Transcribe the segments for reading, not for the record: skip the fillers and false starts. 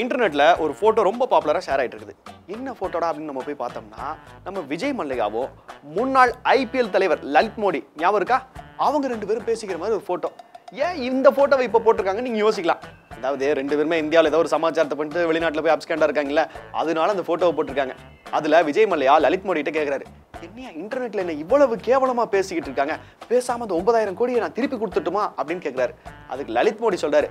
இன்டர்நெட்ல ஒரு போட்டோ ரொம்ப பாப்புலரா ஷேர் ஆயிட்டு இருக்குது. என்ன போட்டோடா அப்படின்னு நம்ம போய் பார்த்தோம்னா, நம்ம விஜய் மல்லையாவோ முன்னாள் ஐபிஎல் தலைவர் லலித் மோடி ஞாபகம் இருக்கா? அவங்க ரெண்டு பேரும் பேசிக்கிற மாதிரி ஒரு போட்டோ. ஏன் இந்த போட்டோவை இப்ப போட்டிருக்காங்க நீங்க யோசிக்கலாம். அதாவது ரெண்டு பேருமே இந்தியாவில் ஏதோ ஒரு சமாச்சாரத்தை பண்ணிட்டு வெளிநாட்டில் போய் அப்ஸ்கேண்டா இருக்காங்கல்ல, அதனால அந்த போட்டோவை போட்டிருக்காங்க. அதுல விஜய் மல்லையா லலித் மோடி கிட்ட கேட்கிறாரு, என்னையா இன்டர்நெட்ல என்ன இவ்வளவு கேவலமா பேசிக்கிட்டு இருக்காங்க, பேசாம அந்த 9,000 கோடியை நான் திருப்பி கொடுத்துட்டுமா அப்படின்னு கேட்கிறாரு. அதுக்கு லலித் மோடி சொல்றாரு,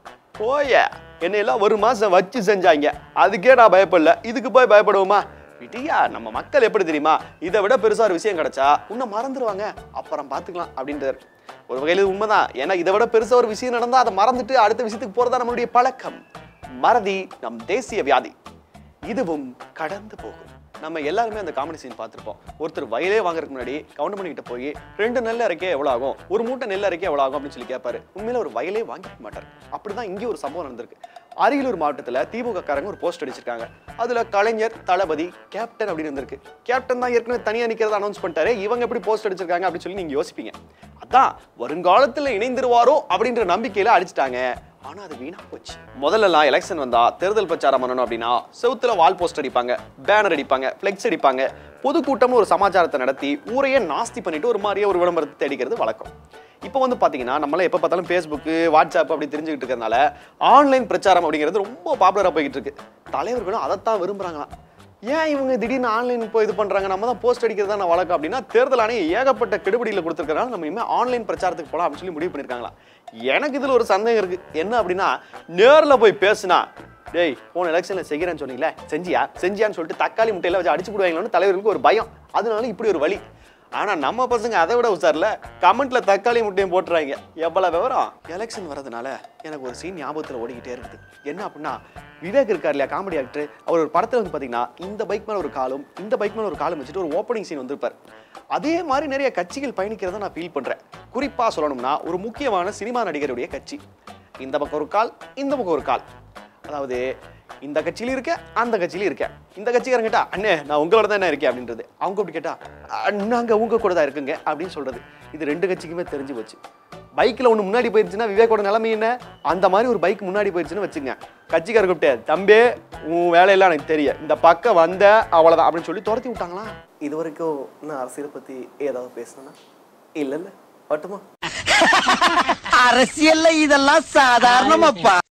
போய என்னையெல்லாம் ஒரு மாசம் வச்சு செஞ்சாங்க, அதுக்கே நான் பயப்படல, இதுக்கு போய் பயப்படுவோமா? விட்டியா, நம்ம மக்கள் எப்படி தெரியுமா, இதை விட பெருசா ஒரு விஷயம் கிடைச்சா இன்னும் மறந்துடுவாங்க, அப்புறம் பாத்துக்கலாம் அப்படின்றாரு. ஒரு வகையில் உண்மைதான். ஏன்னா இதை விட பெருசா ஒரு விஷயம் நடந்தா அதை மறந்துட்டு அடுத்த விஷயத்துக்கு போறதா நம்மளுடைய பழக்கம். மறதி நம் தேசிய வியாதி, இதுவும் கடந்து போகும். நம்ம எல்லாருமே அந்த காமெடி சீன் பார்த்திருப்போம். ஒருத்தர் வயலே வாங்குறதுக்கு முன்னாடி கவுண்ட் பண்ணிக்கிட்ட போய் 2 நெல் அரைக்கே எவ்வளவு ஆகும், ஒரு மூட்டை நெல் அரைக்கே எவ்வளவு ஆகும் அப்படின்னு சொல்லி கேட்பாரு. உண்மையில ஒரு வயலே வாங்கிக்க மாட்டார். அப்படிதான் இங்கே ஒரு சம்பவம் நடந்திருக்கு. அரியலூர் மாவட்டத்தில் திமுக காரங்க ஒரு போஸ்ட் அடிச்சிருக்காங்க. அதுல கலைஞர், தளபதி, கேப்டன் அப்படின்னு இருந்திருக்கு. கேப்டன் தான் ஏற்கனவே தனியா நிக்கிறத அனௌன்ஸ் பண்ணிட்டாரு, இவங்க எப்படி போஸ்ட் அடிச்சிருக்காங்க அப்படின்னு சொல்லி நீங்க யோசிப்பீங்க. அதான் வருங்காலத்துல இணைந்துருவாரோ அப்படின்ற நம்பிக்கையில அடிச்சிட்டாங்க. ஆனா அது வீணா போச்சு. முதல்லலாம் எலெக்ஷன் வந்தா தேர்தல் பிரச்சாரம் பண்ணணும் அப்படின்னா செவுத்துல வால் போஸ்ட் அடிப்பாங்க, பேனர் அடிப்பாங்க, பிளெக்ஸ் அடிப்பாங்க, பொதுக்கூட்டம்னு ஒரு சமாச்சாரத்தை நடத்தி ஊரையே நாஸ்தி பண்ணிட்டு ஒரு மாதிரியே ஒரு விளம்பரத்தை தேடிக்கிறது வழக்கம். இப்போ வந்து பாத்தீங்கன்னா நம்மள எப்ப பார்த்தாலும் Facebook, வாட்ஸ்அப் அப்படி தெரிஞ்சுக்கிட்டு இருக்கிறதுனால ஆன்லைன் பிரச்சாரம் அப்படிங்கிறது ரொம்ப பாப்புலரா போய்கிட்டு இருக்கு. தலைவர்களும் அதைத்தான் விரும்புறாங்களாம். ஏன் இவங்க திடீர்னு ஆன்லைன் போய் இது பண்றாங்க, நம்ம தான் போஸ்ட் அடிக்கிறது தான் வழக்கம் அப்படின்னா, தேர்தல் ஆணையம் ஏகப்பட்ட கெடுபிடியில் கொடுத்துருக்கனால நம்ம இனிமே ஆன்லைன் பிரச்சாரத்துக்கு போலாம் அப்படின்னு சொல்லி முடிவு பண்ணிருக்காங்களா. எனக்கு இதுல ஒரு சந்தேகம் இருக்கு. என்ன அப்படின்னா, நேர்ல போய் பேசுனா, டேய் போன எலெக்ஷன்ல செய்கிறேன்னு சொன்னீங்களே, செஞ்சியான்னு சொல்லிட்டு தக்காளி முட்டையில வச்சு அடிச்சு போடுவாங்கன்னு தலைவர்களுக்கு ஒரு பயம். அதனால இப்படி ஒரு வழி. ஆனா நம்ம பசங்க அதை விட உசார்ல கமெண்ட்ல தக்காளி முட்டையும் போட்டுறாங்க. எவ்வளவு விவரம். எலெக்ஷன் வரதுனால எனக்கு ஒரு சீன் ஞாபகத்துல ஓடிக்கிட்டே இருக்குது. என்ன அப்படின்னா, விவேக் இருக்கார் இல்லையா, காமெடி ஆக்டர், அவர் ஒரு படத்துல வந்து பாத்தீங்கன்னா இந்த பைக் மேல ஒரு காலும் இந்த பைக் மேல ஒரு காலும் வச்சுட்டு ஒரு ஓப்பனிங் சீன் வந்திருப்பார். அதே மாதிரி நிறைய கட்சிகள் பயணிக்கிறத நான் ஃபீல் பண்றேன். குறிப்பா சொல்லணும்னா ஒரு முக்கியமான சினிமா நடிகருடைய கட்சி, இந்த பக்கம் ஒரு கால், இந்த பக்கம் ஒரு கால். அதாவது இந்த கட்சியில இருக்க, அந்த கட்சியில இருக்க. இந்த கட்சிக்காரங்க கேட்டா, அண்ணே நான் உங்களோட தான் இருக்கேன் அப்படின்றது. அவங்க அப்படி கேட்டா, நாங்க உங்க கூட தான் இருக்குங்க அப்படின்னு சொல்றது. இது ரெண்டு கட்சிக்குமே தெரிஞ்சு போச்சு. பைக்ல ஒண்ணு முன்னாடி போயிருச்சுன்னா விவேக்கோட நிலைமை என்ன, அந்த மாதிரி ஒரு பைக் முன்னாடி போயிருச்சுன்னு வச்சுங்க, கட்சிக்கார கூப்பிட்டு, தம்பி உன் வேலையெல்லாம் எனக்கு தெரியும், இந்த பக்கம் வந்த அவ்வளவுதான் அப்படின்னு சொல்லி துரத்தி விட்டாங்களா. இது வரைக்கும் நான் அரசியலை பத்தி ஏதாவது பேசணும்னா இல்ல பட்டுமா? அரசியல்ல இதெல்லாம் சாதாரணமாப்பா.